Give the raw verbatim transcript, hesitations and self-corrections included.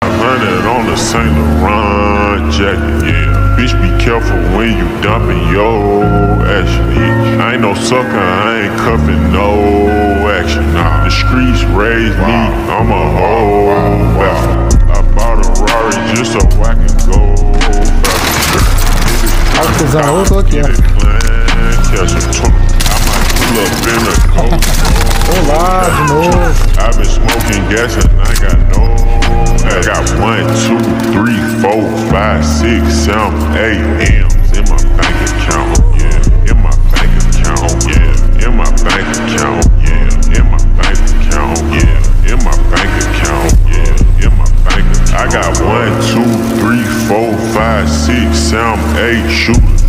five hundred on the Saint Laurent jacket, yeah. Bitch, be careful when you dumping your action, yeah. I ain't no sucker, I ain't cuffing no action, nah. The streets raised me, I'm a whole bastard. I bought a Rari just so I can go faster. Olha, cuzão, eu tô aqui, ó. Olá, de novo. I've been smoking gas and I got no. I got one, two, three, four, five, six, seven, eight M's in my bank account. Yeah, in my bank account. Yeah, in my bank account. Yeah, in my bank account. Yeah, in my bank account. Yeah, in my bank account. I got one, two, three, four, five, six, seven, eight shooters.